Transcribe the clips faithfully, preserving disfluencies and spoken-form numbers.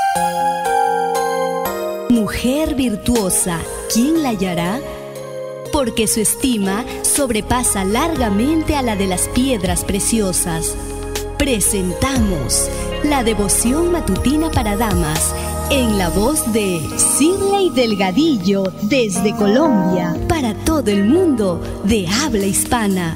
Mujer virtuosa, ¿quién la hallará? Porque su estima sobrepasa largamente a la de las piedras preciosas. Presentamos la devoción matutina para damas en la voz de Shirley Delgadillo desde Colombia para todo el mundo de habla hispana.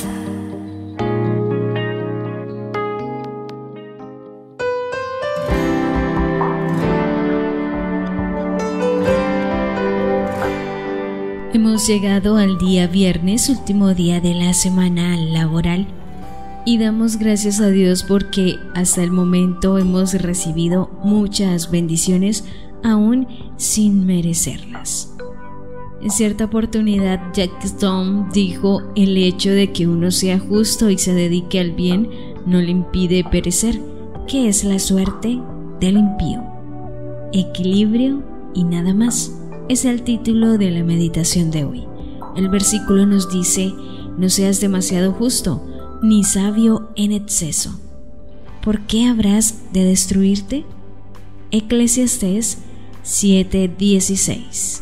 Hemos llegado al día viernes, último día de la semana laboral, y damos gracias a Dios porque hasta el momento hemos recibido muchas bendiciones aún sin merecerlas. En cierta oportunidad, Jack Stone dijo: el hecho de que uno sea justo y se dedique al bien no le impide perecer. ¿Qué es la suerte del impío? Equilibrio y nada más. Es el título de la meditación de hoy. El versículo nos dice: no seas demasiado justo, ni sabio en exceso. ¿Por qué habrás de destruirte? Eclesiastés siete dieciséis.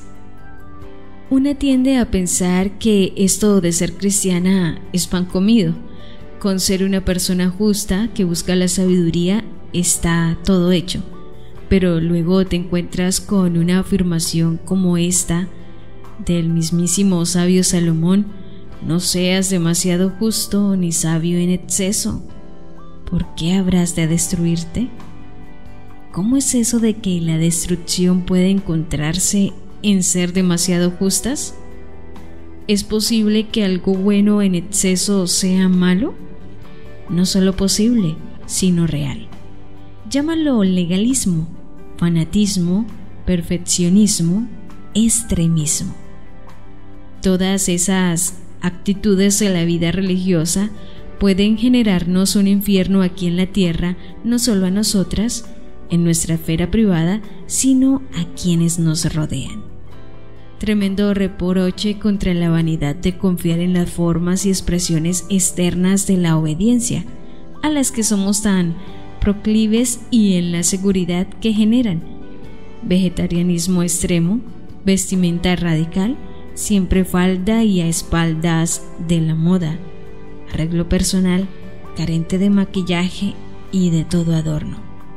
Una tiende a pensar que esto de ser cristiana es pan comido. Con ser una persona justa que busca la sabiduría está todo hecho. Pero luego te encuentras con una afirmación como esta del mismísimo sabio Salomón: no seas demasiado justo ni sabio en exceso. ¿Por qué habrás de destruirte? ¿Cómo es eso de que la destrucción puede encontrarse en ser demasiado justas? ¿Es posible que algo bueno en exceso sea malo? No solo posible, sino real. Llámalo legalismo, fanatismo, perfeccionismo, extremismo. Todas esas actitudes de la vida religiosa pueden generarnos un infierno aquí en la tierra, no solo a nosotras, en nuestra esfera privada, sino a quienes nos rodean. Tremendo reproche contra la vanidad de confiar en las formas y expresiones externas de la obediencia, a las que somos tan proclives, y en la seguridad que generan. Vegetarianismo extremo, vestimenta radical, siempre falda y a espaldas de la moda, arreglo personal carente de maquillaje y de todo adorno.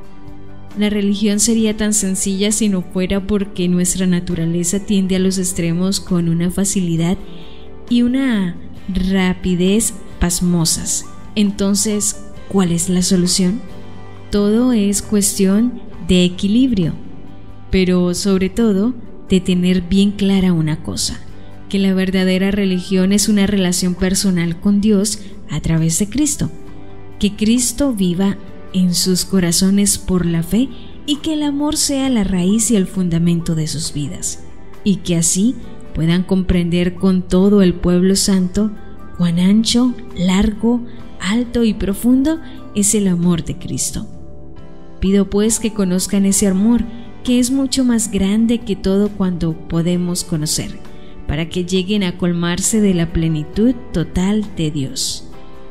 La religión sería tan sencilla si no fuera porque nuestra naturaleza tiende a los extremos con una facilidad y una rapidez pasmosas. Entonces, ¿cuál es la solución? Todo es cuestión de equilibrio, pero sobre todo de tener bien clara una cosa: que la verdadera religión es una relación personal con Dios a través de Cristo, que Cristo viva en sus corazones por la fe y que el amor sea la raíz y el fundamento de sus vidas, y que así puedan comprender con todo el pueblo santo cuán ancho, largo, alto y profundo es el amor de Cristo. Pido pues que conozcan ese amor, que es mucho más grande que todo cuanto podemos conocer, para que lleguen a colmarse de la plenitud total de Dios.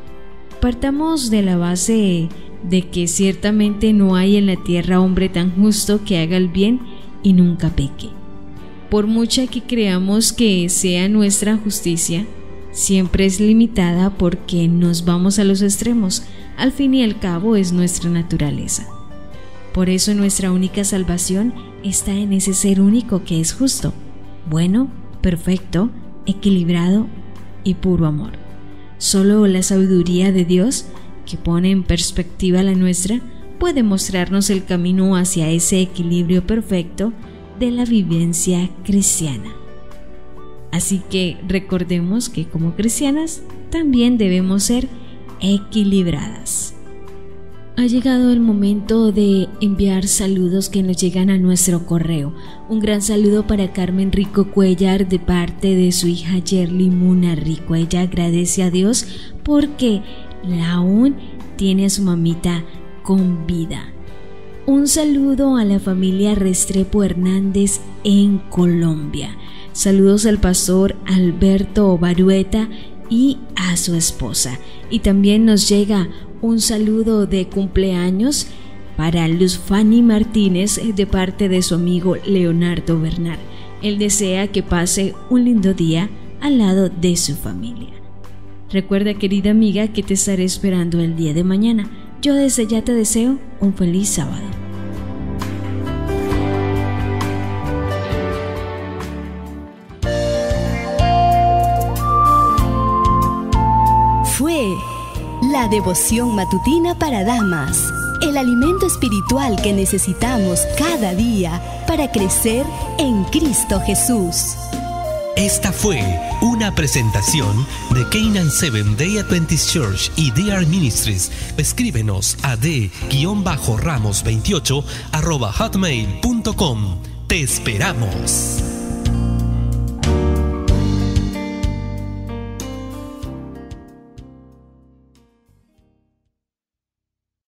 Partamos de la base de que ciertamente no hay en la tierra hombre tan justo que haga el bien y nunca peque. Por mucha que creamos que sea nuestra justicia, siempre es limitada porque nos vamos a los extremos. Al fin y al cabo es nuestra naturaleza. Por eso nuestra única salvación está en ese ser único que es justo, bueno, perfecto, equilibrado y puro amor. Solo la sabiduría de Dios, que pone en perspectiva la nuestra, puede mostrarnos el camino hacia ese equilibrio perfecto de la vivencia cristiana. Así que recordemos que como cristianas también debemos ser equilibradas. Ha llegado el momento de enviar saludos que nos llegan a nuestro correo. Un gran saludo para Carmen Rico Cuellar de parte de su hija Yerly Muna Rico. Ella agradece a Dios porque aún tiene a su mamita con vida. Un saludo a la familia Restrepo Hernández en Colombia. Saludos al pastor Alberto Barueta y a su esposa. Y también nos llega un saludo de cumpleaños Para Luz Fanny Martínez, de parte de su amigo Leonardo Bernal. Él desea que pase un lindo día al lado de su familia. Recuerda, querida amiga, que te estaré esperando el día de mañana. Yo desde ya te deseo un feliz sábado. Fue la devoción matutina para damas, el alimento espiritual que necesitamos cada día para crecer en Cristo Jesús. Esta fue una presentación de Canaan Seventh Day Adventist Church y D R Ministries. Escríbenos a d ramos veintiocho arroba hotmail punto com. Te esperamos.